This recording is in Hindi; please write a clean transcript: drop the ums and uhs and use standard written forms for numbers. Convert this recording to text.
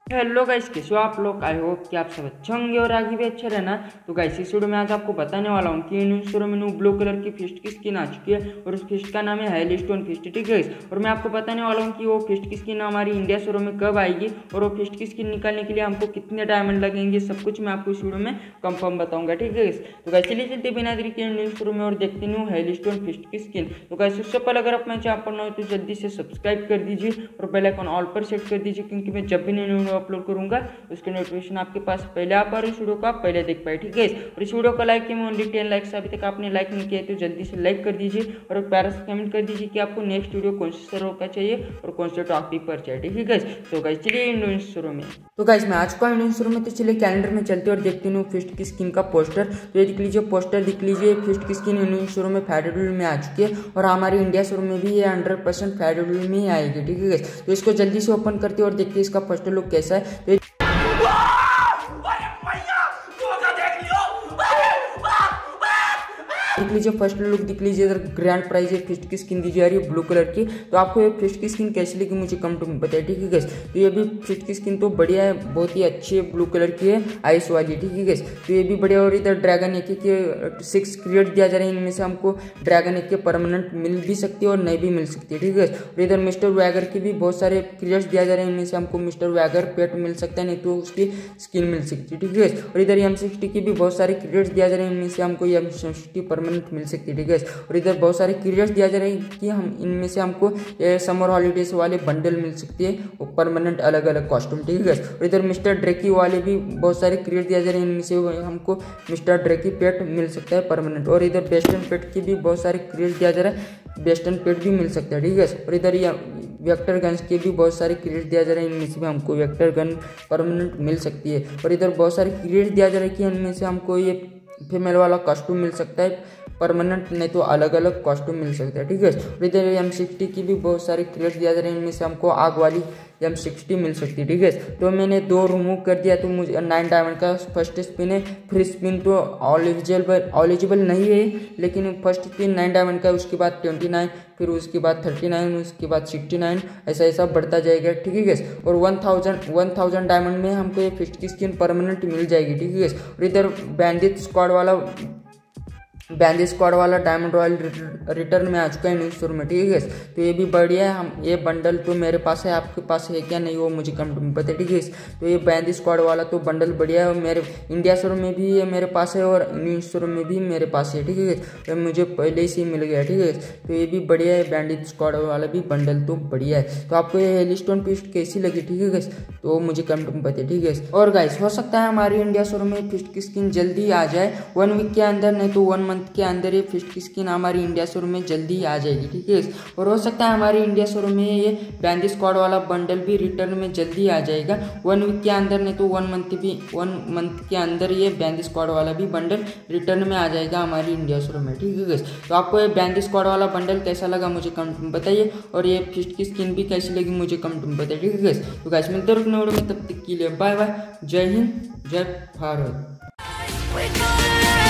हेलो गाइस, कैसे हो आप लोग। आई होप कि आप सब अच्छे होंगे और आगे भी अच्छा रहना। तो गाइस इस वीडियो में आज आपको बताने वाला हूँ कि इन शुरू में ब्लू कलर की फिस्ट की स्किन आ चुकी है और उस फिस्ट का नाम है हाइलस्टोन फिस्ट, ठीक है। और मैं आपको बताने वाला हूँ कि वो फिस्ट की स्किन हमारी इंडिया शुरू में कब आएगी और वो फिस्ट की स्किन निकालने के लिए हमको कितने डायमंड लगेंगे, सब कुछ मैं आपको इस वीडियो में कंफर्म बताऊंगा, ठीक है। तो गाइस चलिए चलते बिना देरी के इंडियन शुरू में और देखते नहीं हाइलस्टोन फिस्ट की स्किन। तो गाइस उससे पहले अगर आप मेरे चैनल पर नए हो तो जल्दी से सब्सक्राइब कर दीजिए और बेल आइकन ऑल पर सेट कर दीजिए, क्योंकि मैं जब भी नई वीडियो अपलोड करूंगा उसके नोटिफिकेशन आपके पास पहले आ पा रही, इस वीडियो को आप पहले देख पाए, ठीक है। और इस वीडियो को लाइक किया ओनली 10 लाइक्स, अभी तक आपने लाइक नहीं किया है तो जल्दी से लाइक कर दीजिए और एक प्यारा सा कमेंट कर दीजिए कि आपको नेक्स्ट वीडियो कौन से सर्वर का चाहिए और कौन से टॉपिक पर चाहिए, ठीक है गाइस। तो गाइस चलिए इंडियन शुरू में। तो गाइस मैं आज का इंडियन शुरू में, तो चलिए कैलेंडर में चलते और देखते हैं फिस्ट की स्किन का पोस्टर। तो ये देख लीजिए पोस्टर, दिख लीजिए फिस्ट की स्किन इंडियन शुरू में फेडरल में आ चुकी है और हमारी इंडिया शुरू में भी ये 100% फेडरल में ही आएगी, ठीक है गाइस। तो इसको जल्दी से ओपन करते और देखते इसका फर्स्ट लुक कैसा है। तो देख लीजिए फर्स्ट लुक दिख लीजिए, इधर ग्रैंड प्राइज है, फिस्ट की स्किन दी जा रही है ब्लू कलर की। तो आपको ये फिस्ट की स्किन कैसी लगी मुझे कमेंट में बताइए, ठीक है गाइस। तो ये भी फिस्ट की स्किन तो बढ़िया है, बहुत ही अच्छी है, ब्लू कलर की है आइस वाली, ठीक है गाइस। तो ये भी बढ़िया। और इधर ड्रैगन एक के 6 क्रिएट दिया जा रहा है, इनमें से हमको ड्रैगन एक के परमानेंट मिल भी सकती है और नहीं भी मिल सकती है, ठीक है गाइस। और इधर मिस्टर वैगर की भी बहुत सारे क्रिएट्स दिया जा रहे हैं, इनमें से हमको मिस्टर वैगर पेट मिल सकता है, नहीं तो उसकी स्किन मिल सकती है, ठीक है गाइस। और इधर M60 की भी बहुत सारे क्रिएट्स दिया जा रहे हैं, इनमें से हमको M60 परमानेंट मिल सकती है, ठीक है। और इधर बहुत सारे क्रिएट्स दिया जा रहे हैं कि हम इनमें से हमको समर हॉलीडेज वाले बंडल मिल सकती है वो परमानेंट अलग अलग कॉस्ट्यूम, ठीक है। और इधर मिस्टर ड्रेकी वाले भी बहुत सारे क्रिएट दिया जा रहे हैं, इनमें से हमको मिस्टर ड्रेकी पेट मिल सकता है परमानेंट। और इधर बेस्टन पेट की भी बहुत सारे क्रिएट दिया जा रहा है, बेस्टन पेट भी मिल सकता है, ठीक है। और इधर वेक्टर गन्स के भी बहुत सारे क्रिएट दिया जा रहे हैं, इनमें से भी हमको वेक्टर गन परमानेंट मिल सकती है। और इधर बहुत सारे क्रिएट दिया जा रहा है कि इनमें से हमको ये फीमेल वाला कॉस्ट्यूम मिल सकता है परमानेंट, नहीं तो अलग अलग कॉस्ट्यूम मिल सकता है, ठीक है। और इधर M60 की भी बहुत सारे क्रिएट दिया जा रहे हैं, इनमें से हमको आग वाली M60 मिल सकती है, ठीक है। तो मैंने 2 रिमूव कर दिया, तो मुझे 9 डायमंड का फर्स्ट स्पिन है। फ्री स्पिन तो एलिजिबल नहीं है, लेकिन फर्स्ट स्पिन 9 डायमंड का है, उसके बाद 29, फिर उसके बाद 39, उसके बाद 69, ऐसा ऐसा बढ़ता जाएगा, ठीक है। और 1000 डायमंड में हमको ये फिस्ट की स्किन परमानेंट मिल जाएगी, ठीक है। और इधर बैंडिट स्क्वाड वाला डायमंड रॉयल रिटर्न में आ चुका है न्यूज स्टोर में, ठीक है। तो ये भी बढ़िया है। हम ये बंडल तो मेरे पास है, आपके पास है क्या नहीं वो मुझे कमेंट में बताइए, ठीक है। तो ये बैंडिट स्क्वाड वाला तो बंडल बढ़िया है, मेरे इंडिया स्टोर में भी ये मेरे पास है और न्यूज स्टोर में भी मेरे पास है, ठीक है। तो मुझे पहले से ही मिल गया, ठीक है। तो ये भी बढ़िया है, बैंडिट स्क्वाड वाला भी बंडल तो बढ़िया है। तो आपको ये हाइलस्टोन फिस्ट कैसी लगी, ठीक है गाइस, तो मुझे कमेंट में बताइए, ठीक है। और गाइस हो सकता है हमारी इंडिया स्टोर में फिस्ट की स्किन जल्दी आ जाए, 1 वीक के अंदर, नहीं तो 1 मंथ के अंदर ये फिस्ट की स्किन हमारी इंडिया स्टोर में जल्दी आ जाएगी, ठीक है। और हो सकता है हमारी इंडिया स्टोर में ये बैंडिट स्क्वाड वाला बंडल भी रिटर्न में जल्दी आ जाएगा 1 वीक के अंदर, नहीं तो 1 मंथ के अंदर ये बैंडिट स्क्वाड वाला भी बंडल रिटर्न में आ जाएगा हमारी इंडिया स्टोर में, ठीक है। तो आपको ये बैंडिट स्क्वाड वाला बंडल कैसा लगा मुझे कमेंट में बताइए, और ये फिस्ट की स्किन भी कैसी लगी मुझे कमेंट में बताइए, ठीक है। तो गाइस मिलते हैं वीडियो में, तब तक के लिए बाय बाय, जय हिंद, जय भारत।